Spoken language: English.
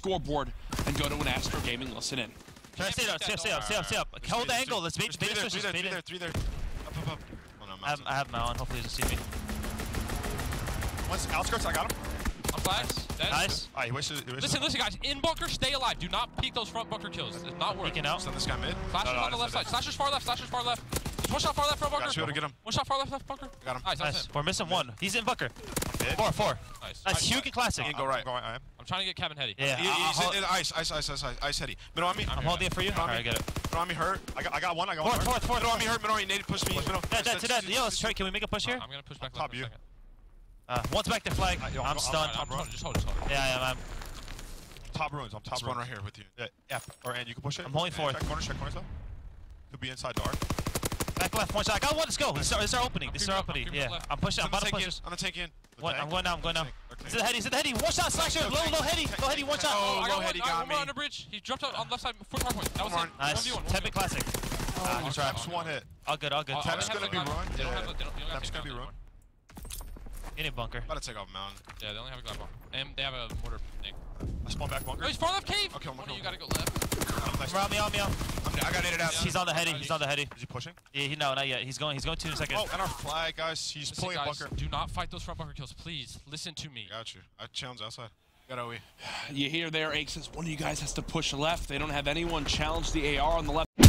scoreboard and go to an Astro Gaming listen in. Try to stay up. Hold the angle. Let's bait the switches. Three there. Up. Oh, no, I have Malin. Hopefully he doesn't see me. Once outskirts, I got him. I'm flagged. Nice. Alright, he wasted. Listen, guys. In bunker, stay alive. Do not peek those front bunker kills. It's not working. Peeking out. Send this guy mid. Slashers on the left side. Slashers far left. One shot far left from bunker. Got you to get him. One shot far left bunker. Got him. Nice. We're missing one. He's in bunker. Mid. Four. Nice. That's huge and classic. You can go right. I am. I'm trying to get Kevin Heady. Yeah. He's in ice heady. Middle on me. I'm holding it for you. Alright, I get it. Middle on me hurt. I got one. Fourth. Middle on me hurt. Middle on me needed push me. Dead. Yo, let's try. Can we make a push here? I'm gonna push back Top left for a you. second. One's back to flag. I'm stunned. I'm holding. Just hold. Yeah, I'm. Top ruins. I'm top ruins right here with you. Yeah. F or and you can push it. I'm holding fourth. Check corner. Could be inside dark. Back left. One shot. I got one. Let's go. This is our opening. Yeah. I'm pushing. I'm about to push. I'm gonna take in. I'm going now. He's in the heady. One shot. Slasher. Low heady. One shot. I got Heady one. got me. One on the bridge. He dropped out on left side. Foot hard point. That was it. Nice. 10-bit classic. Traps one hit. All good. Tap's gonna be ruined. They don't have Tap's gonna be ruined. In a bunker. About to take off mountain. Yeah, they only have a glide bomb. And they have a mortar thing. I spawn back bunker. Oh, he's far left cave! Okay, One of you gotta go left. Nice. Around me. I got it out. He's on the heady. Is he pushing? Yeah, no, not yet. He's going 2 seconds. Oh, and our flag, guys. He's Listen, pulling guys, bunker. do not fight those front bunker kills, please. Listen to me. Got you. I challenge outside. Got OE. You hear there, Ake says one of you guys has to push left. They don't have anyone challenge the AR on the left.